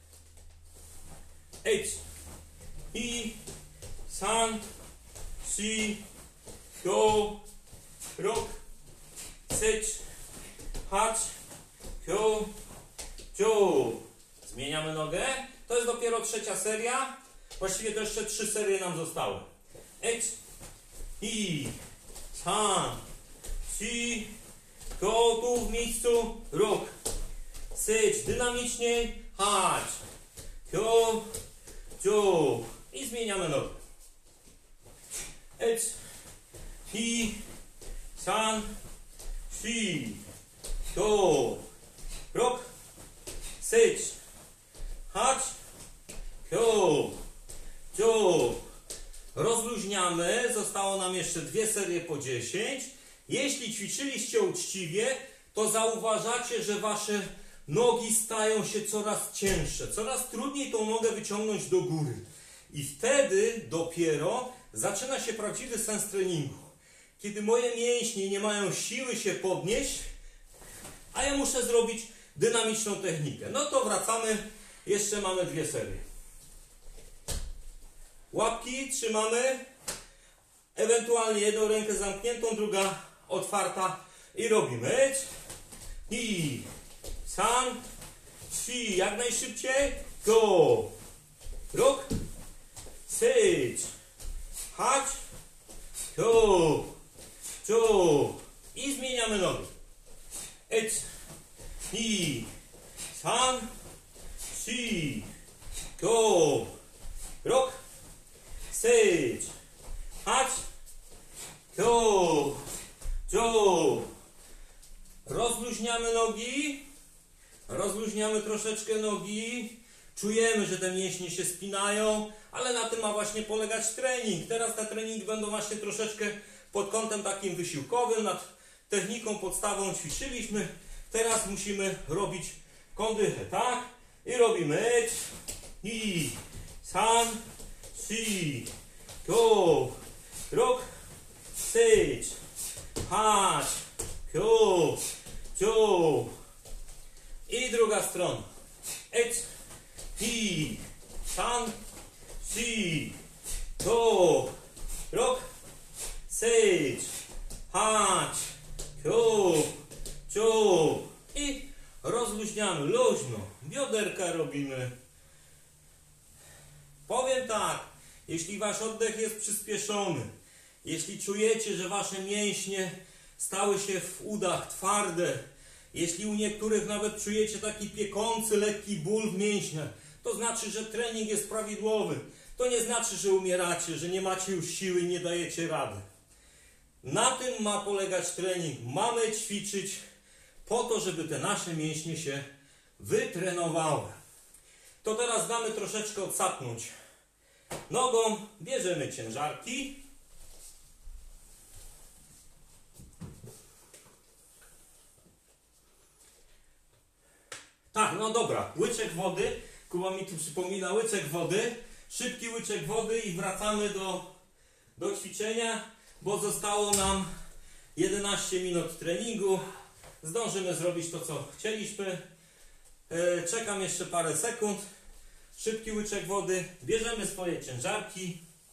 Ett, ni, san, si, go, krok, seć, hać, kyo, kyo. Zmieniamy nogę. To jest dopiero trzecia seria. Właściwie to jeszcze trzy serie nam zostały. Ett, ni, san, si, go, tu w miejscu, rok, seć, dynamiczniej, hać, kyo, kyo i zmieniamy nogę. Ett, ni, san, si, go, rok, seć, hać, kyo, kyo. Rozluźniamy. Zostało nam jeszcze dwie serie po dziesięć. Jeśli ćwiczyliście uczciwie, to zauważacie, że wasze nogi stają się coraz cięższe, coraz trudniej tą nogę wyciągnąć do góry. I wtedy dopiero zaczyna się prawdziwy sens treningu. Kiedy moje mięśnie nie mają siły się podnieść, a ja muszę zrobić dynamiczną technikę. No to wracamy, jeszcze mamy dwie serie. Łapki trzymamy, ewentualnie jedną rękę zamkniętą, druga otwarta i robimy. I san, trzy, jak najszybciej, go, rok, sześć, hać, go, go i zmieniamy nogi. Ec, i, san, trzy, go, rok, sześć, hać, go, go. Rozluźniamy nogi, rozluźniamy troszeczkę nogi, czujemy, że te mięśnie się spinają, ale na tym ma właśnie polegać trening. Teraz te treningi będą właśnie troszeczkę pod kątem takim wysiłkowym, nad techniką, podstawą ćwiczyliśmy. Teraz musimy robić kondychę, tak? I robimy i san, trzy, go, rok, sześć, hać, go, go. I druga strona. Ec, i, san, trzy, go, rok, sześć, hać, go, go. I rozluźniamy luźno. Bioderka robimy. Powiem tak, jeśli wasz oddech jest przyspieszony, jeśli czujecie, że wasze mięśnie stały się w udach twarde, jeśli u niektórych nawet czujecie taki piekący, lekki ból w mięśniach, to znaczy, że trening jest prawidłowy. To nie znaczy, że umieracie, że nie macie już siły i nie dajecie rady. Na tym ma polegać trening. Mamy ćwiczyć po to, żeby te nasze mięśnie się wytrenowały. To teraz damy troszeczkę odsapnąć nogą. Bierzemy ciężarki. Tak, no dobra, łyczek wody. Kuba mi tu przypomina, łyczek wody. Szybki łyczek wody i wracamy do, do ćwiczenia, bo zostało nam jedenaście minut treningu. Zdążymy zrobić to, co chcieliśmy. E, czekam jeszcze parę sekund. Szybki łyczek wody. Bierzemy swoje ciężarki.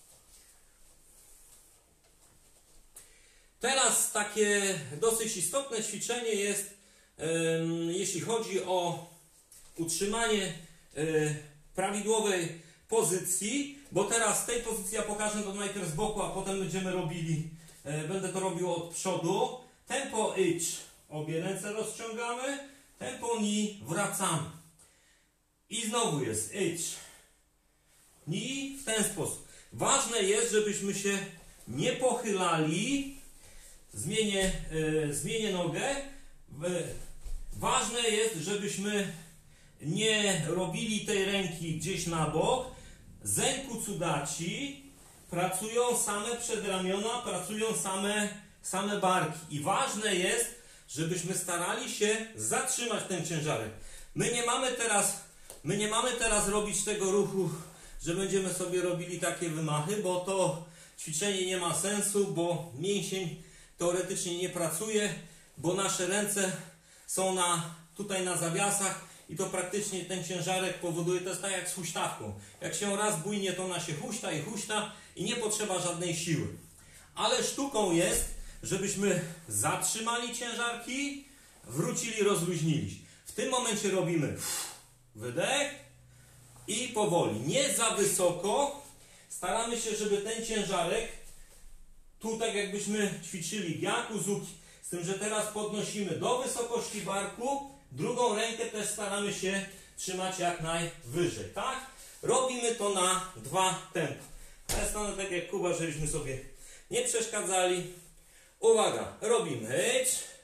Teraz takie dosyć istotne ćwiczenie jest, e, jeśli chodzi o utrzymanie e, prawidłowej pozycji, bo teraz z tej pozycji ja pokażę to najpierw z boku, a potem będziemy robili, e, będę to robił od przodu. Tempo idź. Obie ręce rozciągamy. Tempo ni, wracamy. I znowu jest idź. Ni w ten sposób. Ważne jest, żebyśmy się nie pochylali. Zmienię, e, zmienię nogę. E, ważne jest, żebyśmy nie robili tej ręki gdzieś na bok. Zenku cudaci pracują same przedramiona, pracują same, same barki. I ważne jest, żebyśmy starali się zatrzymać ten ciężarek. My nie mamy teraz, my nie mamy teraz robić tego ruchu, że będziemy sobie robili takie wymachy, bo to ćwiczenie nie ma sensu, bo mięsień teoretycznie nie pracuje, bo nasze ręce są na, tutaj na zawiasach i to praktycznie ten ciężarek powoduje, to jest tak jak z huśtawką. Jak się raz bujnie, to ona się huśta i huśta i nie potrzeba żadnej siły. Ale sztuką jest, żebyśmy zatrzymali ciężarki, wrócili, rozluźnili. W tym momencie robimy wydech i powoli. Nie za wysoko. Staramy się, żeby ten ciężarek, tu tak jakbyśmy ćwiczyli gyakuzuki, z tym, że teraz podnosimy do wysokości barku, drugą rękę też staramy się trzymać jak najwyżej, tak? Robimy to na dwa tempa. Ja stanę tak jak Kuba, żebyśmy sobie nie przeszkadzali. Uwaga, robimy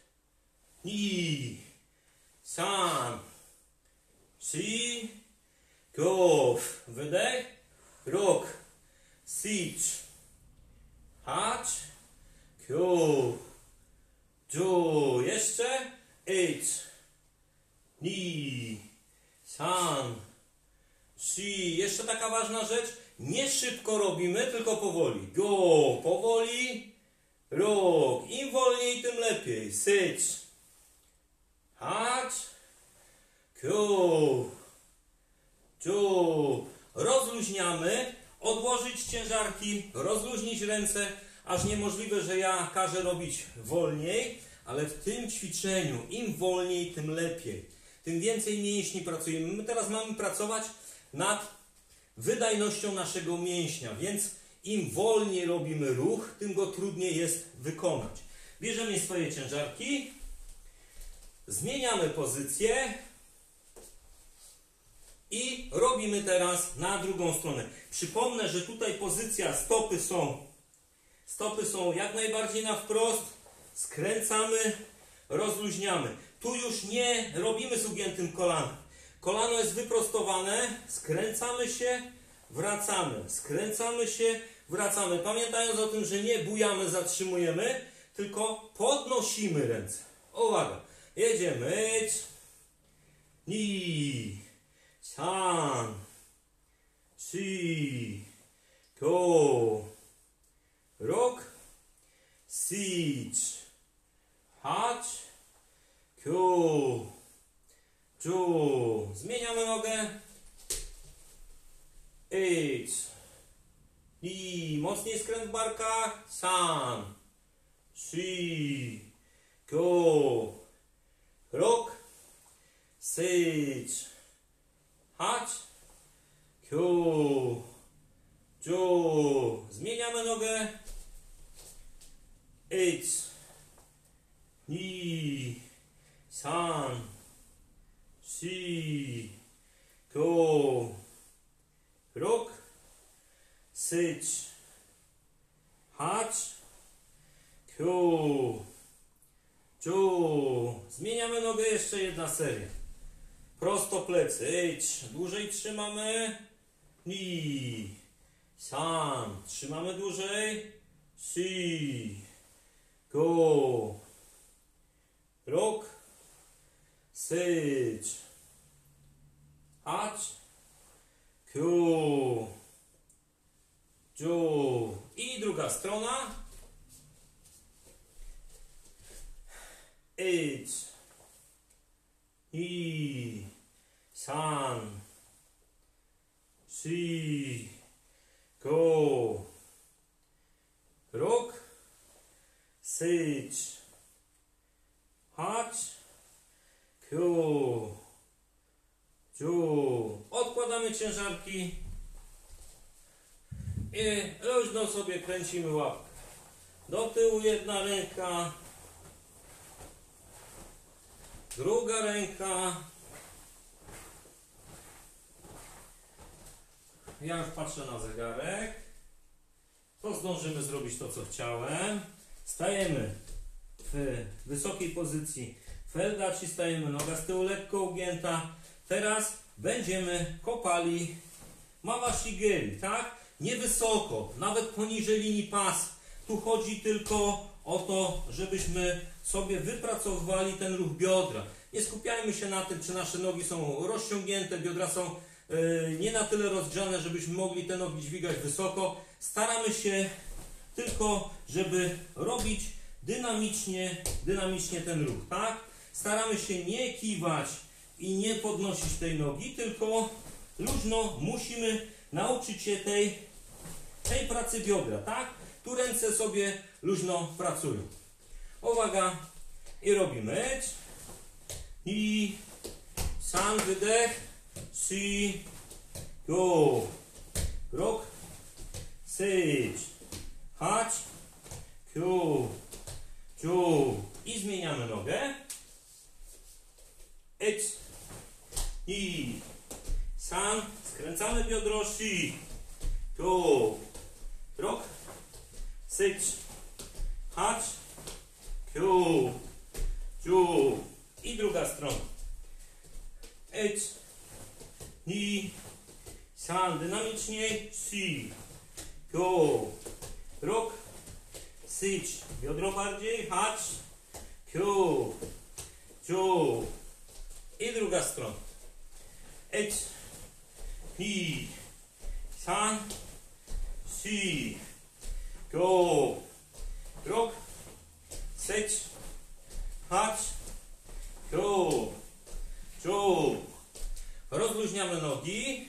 i sam, trzy, go, wydech, rok, six, hacz, go, do, jeszcze, eight, ni, san, shi. Jeszcze taka ważna rzecz, nie szybko robimy, tylko powoli. Go, powoli, rok. Im wolniej, tym lepiej. Syć, hać, kyo, ciu. Rozluźniamy, odłożyć ciężarki, rozluźnić ręce, aż niemożliwe, że ja każę robić wolniej, ale w tym ćwiczeniu im wolniej, tym lepiej. Tym więcej mięśni pracujemy. My teraz mamy pracować nad wydajnością naszego mięśnia, więc im wolniej robimy ruch, tym go trudniej jest wykonać. Bierzemy swoje ciężarki, zmieniamy pozycję i robimy teraz na drugą stronę. Przypomnę, że tutaj pozycja stopy są, stopy są jak najbardziej na wprost, skręcamy, rozluźniamy. Tu już nie robimy z ugiętym kolanem. Kolano jest wyprostowane, skręcamy się, wracamy, skręcamy się, wracamy. Pamiętając o tym, że nie bujamy, zatrzymujemy, tylko podnosimy ręce. Uwaga, jedziemy. Ni, san, shi, ko, rok, sich, hać, kyo, ciu. Zmieniamy nogę. Idź. I mocniej skręt w barkach. San, shi, kyo, rok, sich, hać, kyo, ciu. Zmieniamy nogę. Idź. Ni, san, shi, ko, rok, sich, hać, kyo, ciu. Zmieniamy nogę, jeszcze jedna seria. Prosto plecy, idź. Dłużej trzymamy. Ni, san, trzymamy dłużej. Shi, ko, rok, sich, hać, kyo, ciu. I druga strona. Idź. I, san, shi, ko, rok, sich, hać, kyo, ciu. Odkładamy ciężarki i luźno sobie kręcimy łapkę. Do tyłu jedna ręka, druga ręka. Ja już patrzę na zegarek. To zdążymy zrobić to, co chciałem. Stajemy w wysokiej pozycji felgaci, stajemy noga z tyłu lekko ugięta. Teraz będziemy kopali mawashigiri, tak? Niewysoko, nawet poniżej linii pas. Tu chodzi tylko o to, żebyśmy sobie wypracowywali ten ruch biodra. Nie skupiajmy się na tym, czy nasze nogi są rozciągnięte, biodra są yy, nie na tyle rozgrzane, żebyśmy mogli te nogi dźwigać wysoko. Staramy się tylko, żeby robić dynamicznie, dynamicznie ten ruch, tak? Staramy się nie kiwać i nie podnosić tej nogi, tylko luźno musimy nauczyć się tej, tej pracy biodra, tak? Tu ręce sobie luźno pracują. Uwaga, i robimy. I san, wydech, shi, go, rok, sich, hać, kyo, ciu. I zmieniamy nogę. Idź, i san, skręcamy biodro, shi, kyo, rok, sich, hać, kyo, ciu. I druga strona. Idź, i san, dynamiczniej, shi, kyo, rok, sich, biodro bardziej, hać, kyo, ciu. I druga strona. Idź. Ni. San. Si. Go. Krok. Seć. Hacz. Go. Jo. Rozluźniamy nogi.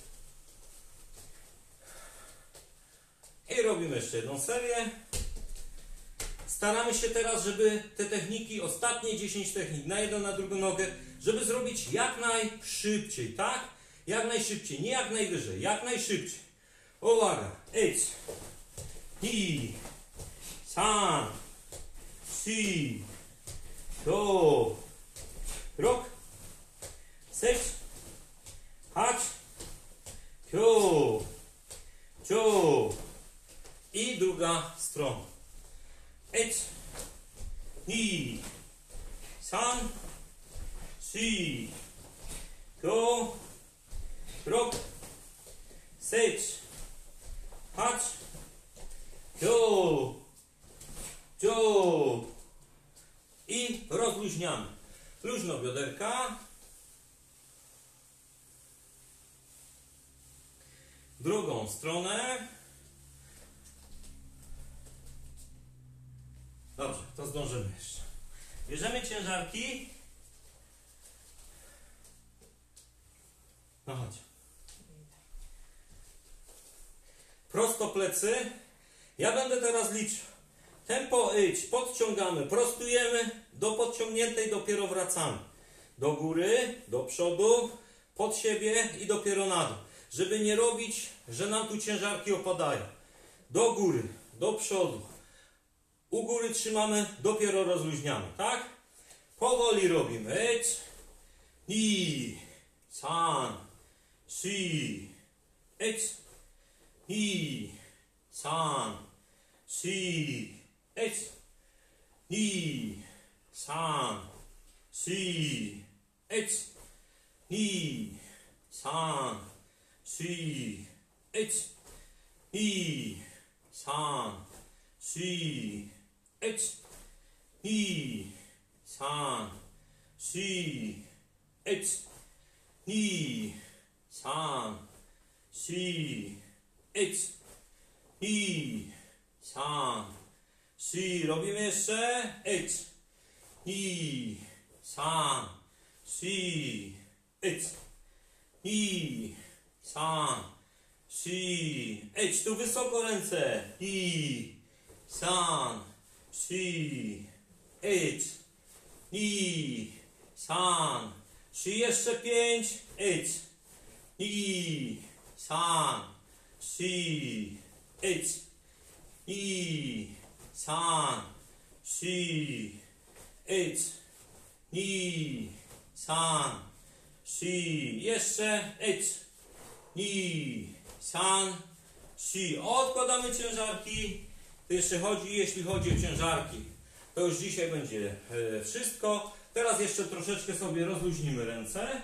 I robimy jeszcze jedną serię. Staramy się teraz, żeby te techniki, ostatnie dziesięć technik na jedną, na drugą nogę, żeby zrobić jak najszybciej, tak? Jak najszybciej, nie jak najwyżej, jak najszybciej. Uwaga, idź, ni, san, si, go, krok, seć, hacz, kyo, jo. I druga strona. Idź, ni, san, si, go, krok, seć, hacz, kyo, jo. I rozluźniamy. Luźno bioderka. Drugą stronę. Dobrze, to zdążymy jeszcze. Bierzemy ciężarki. No chodź. Prosto plecy. Ja będę teraz liczył. Tempo idź, podciągamy, prostujemy, do podciągniętej dopiero wracamy. Do góry, do przodu, pod siebie i dopiero na dół. Żeby nie robić, że nam tu ciężarki opadają. Do góry, do przodu. U góry trzymamy, dopiero rozluźniamy, tak? Powoli robimy. Idź, ni, san, si, idź, ni, san, si, idź, ni, san, si, idź, ni, san, si, idź, ni, san, si, idź, ni, san, si, idź, ni, san, si, idź, ni, san, si. Robimy jeszcze. Idź, ni, san, si, idź, ni, san, si. Idź tu wysoko ręce. Ni, san, si, idź, ni, san, si. Jeszcze pięć. Idź, ni, san, si, idź, ni, san, si, idź, ni, san, si. Jeszcze. Idź, ni, san, si. Odkładamy ciężarki. To jeszcze chodzi, jeśli chodzi o ciężarki, to już dzisiaj będzie e, wszystko. Teraz jeszcze troszeczkę sobie rozluźnimy ręce.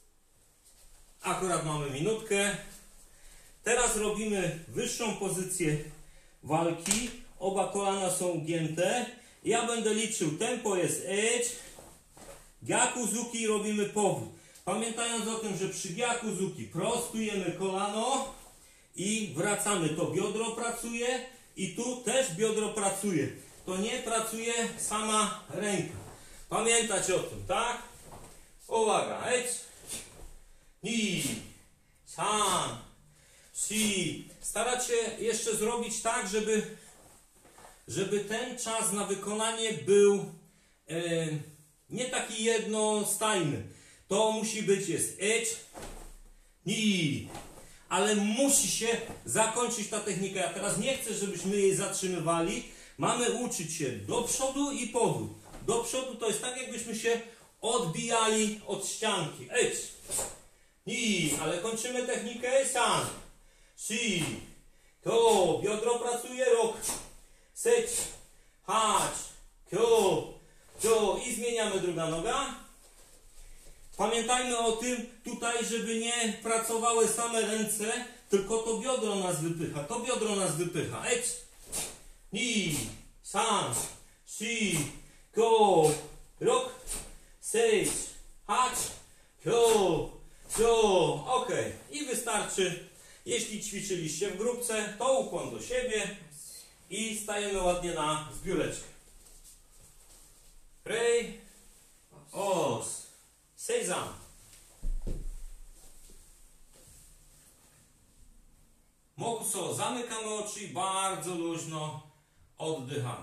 Akurat mamy minutkę. Teraz robimy wyższą pozycję walki. Oba kolana są ugięte. Ja będę liczył. Tempo jest idź. Gyakuzuki robimy powrót. Pamiętając o tym, że przy gyakuzuki prostujemy kolano i wracamy. To biodro pracuje i tu też biodro pracuje. To nie pracuje sama ręka. Pamiętać o tym, tak? Uwaga. Idź, ni, san, si. Starać się jeszcze zrobić tak, żeby, żeby ten czas na wykonanie był e, nie taki jednostajny. To musi być jest idź, ni. Ale musi się zakończyć ta technika. Ja teraz nie chcę, żebyśmy jej zatrzymywali. Mamy uczyć się do przodu i powrót. Do przodu to jest tak, jakbyśmy się odbijali od ścianki. Idź, ni. Ale kończymy technikę san, si, to. Biodro pracuje, rok, seć, hacz, kyo, jo. I zmieniamy druga noga. Pamiętajmy o tym tutaj, żeby nie pracowały same ręce, tylko to biodro nas wypycha. To biodro nas wypycha. Idź, ni, san, si, go, rok, seć, hać, siu, siu, ok. I wystarczy, jeśli ćwiczyliście w grupce, to ukłon do siebie i stajemy ładnie na zbióreczkę. Rej, os, sejzam. Mokuso, zamykamy oczy i bardzo luźno oddychamy.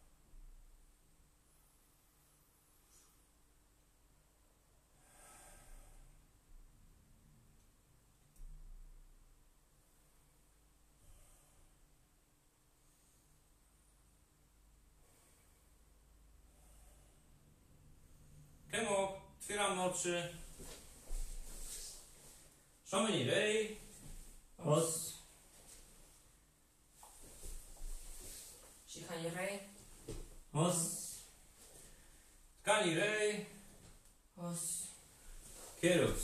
Kemo, otwieramy oczy. Szameni rej, Os. Shihani Rei. os, tkani rej, Os. kierus.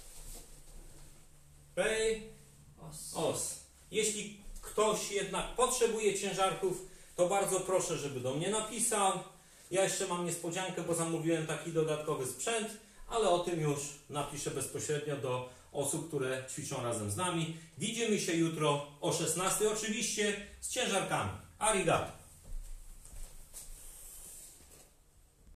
Rej, Os. os. Jeśli ktoś jednak potrzebuje ciężarków, to bardzo proszę, żeby do mnie napisał. Ja jeszcze mam niespodziankę, bo zamówiłem taki dodatkowy sprzęt, ale o tym już napiszę bezpośrednio do osób, które ćwiczą razem z nami. Widzimy się jutro o szesnastej, oczywiście z ciężarkami. Arigato.